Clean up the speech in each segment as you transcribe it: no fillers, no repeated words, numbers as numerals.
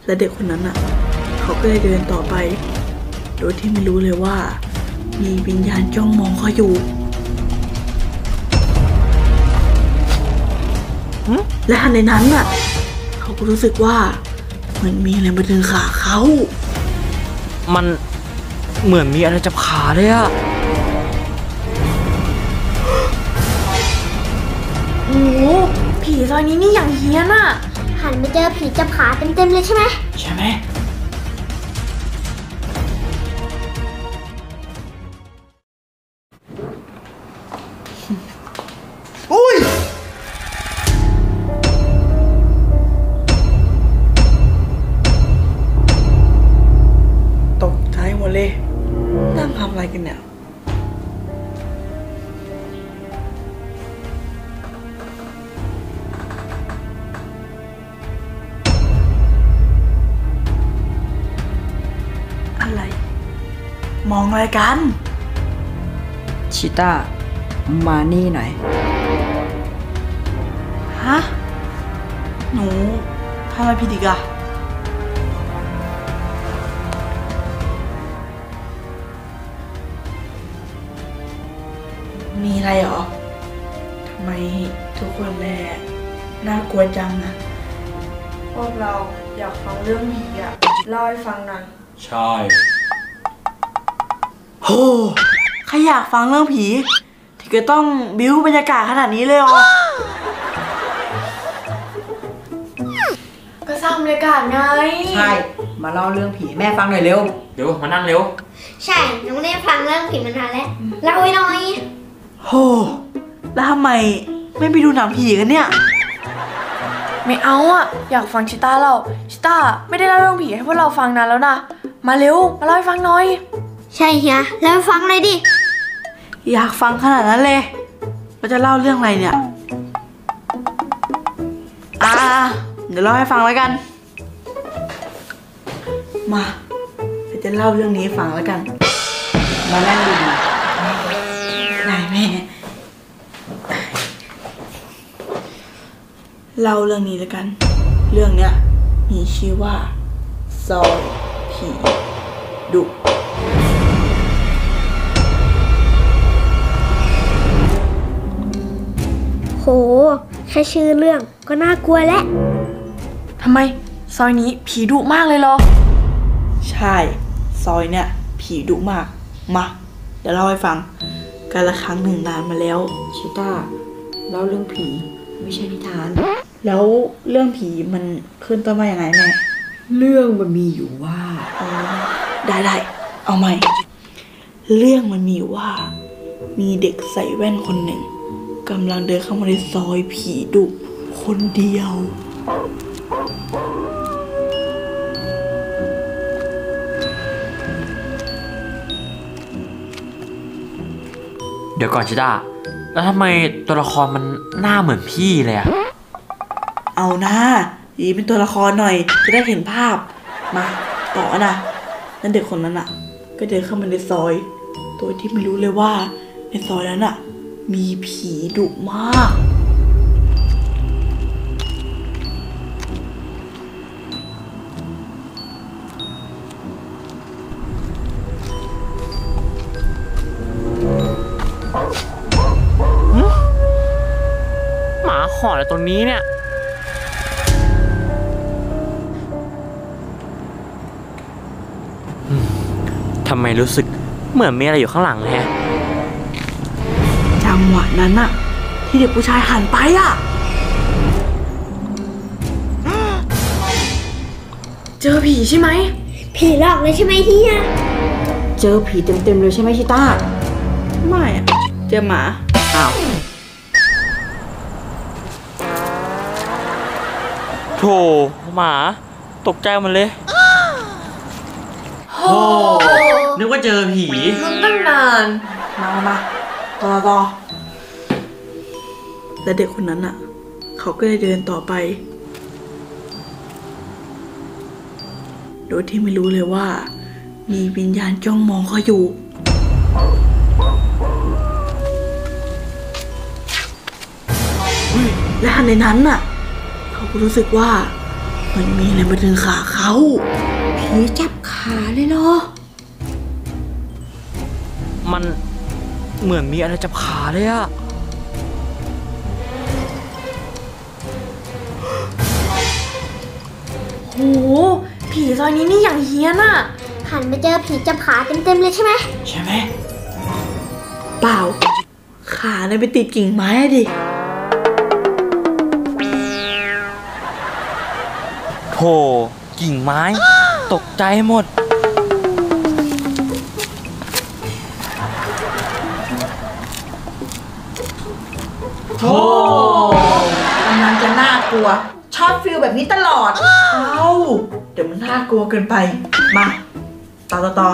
และเด็กคนนั้นเขาก็เลยเดินต่อไปโดยที่ไม่รู้เลยว่ามีวิญญาณจ้องมองเขาอยู่และทันในนั้นเขาก็รู้สึกว่าเหมือนมีอะไรมาดึงขาเขามันเหมือนมีอะไรจับขาเลยอะโอ้โหผีซอยนี้นี่อย่างเฮี้ยนอะหันไปเจอผีจับขาเต็มๆเลยใช่ไหมอุ้ยตกใจหมดเลยนั่งทำอะไรกันเนี่ยอะไรมองอะไรกันชิต้ามานี่หน่อยฮะหนูทำอะไรผิดอีกอะมีอะไรหรอทำไมทุกคนแลน่ากลัวจังนะพวกเราอยากฟังเรื่องผีอะเล่าให้ฟังหน่อยใช่โหใครอยากฟังเรื่องผีที่ก็ต้องบิ้วบรรยากาศขนาดนี้เลยเหรอก็สร้างบรรยากาศไงใช่มาเล่าเรื่องผีแม่ฟังหน่อยเร็วมานั่งเร็วใช่น้องได้ฟังเรื่องผีมานานแล้วเล่าไว้หน่อยโหแล้วทำไมไม่ไปดูหนังผีกันเนี่ยไม่เอาอยากฟังชิต้าเล่าชิต้าไม่ได้เล่าเรื่องผีให้พวกเราฟังนานแล้วนะมาเร็วมาเล่าให้ฟังหน่อยใช่เฮียแล้วฟังเลยดิอยากฟังขนาดนั้นเลยเราจะเล่าเรื่องอะไรเนี่ยเดี๋ยวเล่าให้ฟังแล้วกันมาเดี๋ยวจะเล่าเรื่องนี้ให้ฟังแล้วกันมานั่งดีๆได้แม่เล่าเรื่องนี้แล้วกันเรื่องเนี้ยมีชื่อว่าซอยผีดุโหแค่ชื่อเรื่องก็น่ากลัวแล้วทำไมซอยนี้ผีดุมากเลยเหรอใช่ซอยเนี่ยผีดุมากมาเดี๋ยวเล่าให้ฟังกันละครั้งหนึ่งนานมาแล้วชิต้าเล่าเรื่องผีไม่ใช่นิทานแล้วเรื่องผีมันขึ้นต้นมาอย่างไงแม่เรื่องมันมีอยู่ว่าได้เอาใหม่เรื่องมันมีว่ามีเด็กใส่แว่นคนหนึ่งกำลังเดินเข้ามาในซอยผีดุคนเดียวเดี๋ยวก่อนชิต้าแล้วทำไมตัวละครมันหน้าเหมือนพี่เลยอะเอานะอีเป็นตัวละครหน่อยจะได้เห็นภาพมาต่อนะนั่นเด็กคนนั้นก็เดินเข้ามาในซอยโดยที่ไม่รู้เลยว่าในซอยนั้นมีผีดุมากหมาหอนอะไรตรงนี้เนี่ยทำไมรู้สึกเหมือนมีอะไรอยู่ข้างหลังแฮะจังหวะนั้นที่เด็กผู้ชายหันไปเจอผีใช่ไหมผีหลอกเลยใช่ไหมเฮียเจอผีเต็มๆเลยใช่ไหมชิต้าไม่เจอหมาอ้าวโธ่หมาตกใจมันเลยโอ้นึกว่าเจอผีลุ้นตั้งนานมาต่อและเด็กคนนั้นเขาก็เลยเดินต่อไปโดยที่ไม่รู้เลยว่ามีวิญญาณจ้องมองเขาอยู่และทันในนั้นเขาก็รู้สึกว่ามันมีอะไรมาดึงขาเขาผีจับขาเลยเหรอมันเหมือนมีอะไรจับขาเลยอะโห ผีซอยนี้นี่อย่างเฮี้ยนอะหันไปเจอผีจับขาเต็มๆเลยใช่ไหมใช่ไหมเปล่า ขาเนี่ยไปติดกิ่งไม้อะดิโถกิ่งไม้ ตกใจหมดโธ่กำลังจะน่ากลัว ชอบฟิลแบบนี้ตลอด เอ้า เดี๋ยวมันน่ากลัวเกินไป มาต่อ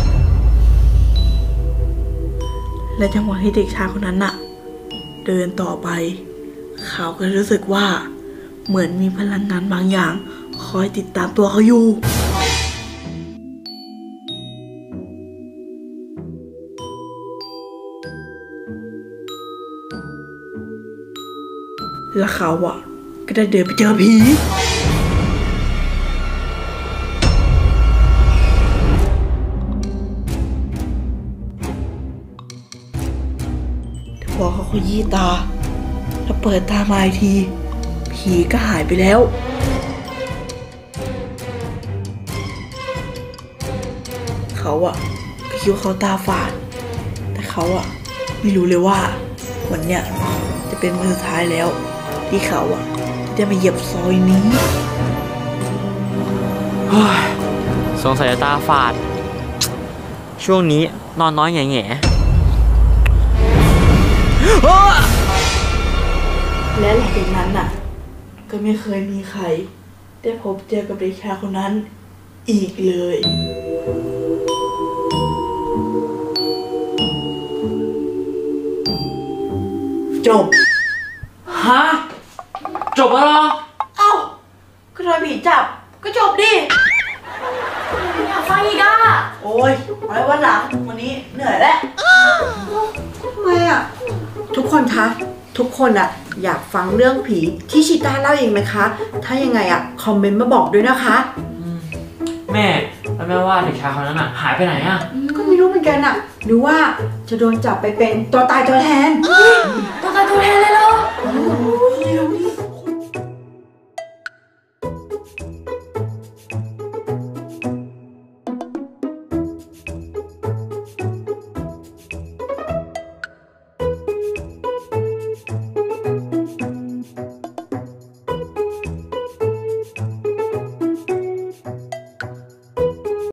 และจังหวะที่เด็กชายคนนั้นน่ะ เดินต่อไป เขาก็รู้สึกว่า เหมือนมีพลังงานบางอย่าง คอยติดตามตัวเขาอยู่ แล้วเขาอ่ะ ก็ได้เดินไปเจอผี พอเขาขยี้ตา แล้วเปิดตามาอีกที ผีก็หายไปแล้ว เขาอะก็คิดว่าเขาตาฝาด แต่เขาอะไม่รู้เลยว่าวันเนี้ยจะเป็นวันสุดท้ายแล้ว ที่เขาอะจะได้มาเหยียบซอยนี้สงสัยจะตาฝาด ช่วงนี้นอนน้อยแง่และหลังจากนั้นน่ะ ก็ไม่เคยมีใคร ได้พบเจอกับเด็กชายคนนั้นอีกเลย จบฮะ จบแล้วเหรอเอ้า ก็โดนผีจับ ก็จบดิอยากฟังอีกอะโอ้ยไว้วันหลัง วันนี้เหนื่อยแล้วทำไมอ่ะ ทุกคนคะ ทุกคนอ่ะ อยากฟังเรื่องผีที่ชิต้าเล่าเองไหมคะ ถ้ายังไงอ่ะ คอมเมนต์มาบอกด้วยนะคะแม่แล้วแม่ว่าเด็กชายคนนั้นอะหายไปไหนอะก็ไม่รู้เหมือนกันอ่ะ หรือว่าจะโดนจับไปเป็นตัวตายตัวแทนตัวตายตัวแทนเลยเหรอ